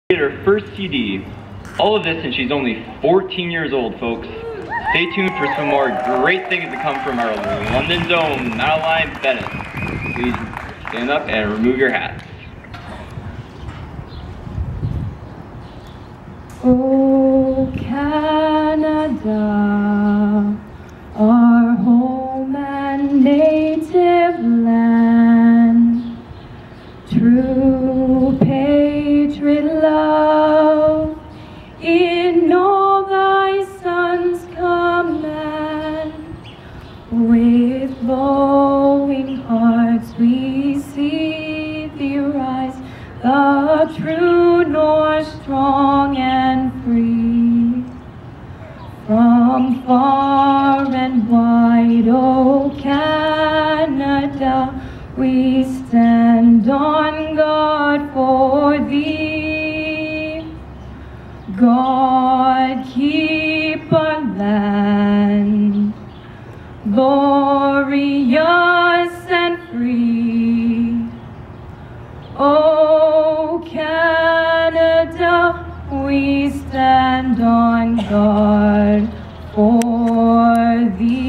Her first CD. All of this and she's only 14 years old, folks. Stay tuned for some more great things to come from our London's own Madeleine Bennett. Please stand up and remove your hats. Oh, Canada, our home and native land, true patriot love in all thy sons' command. With glowing hearts we see thee rise, the true north, strong and free. From far and wide, O Canada, we stand on guard for thee. God keep our land glorious and free. O Canada, we stand on guard for thee.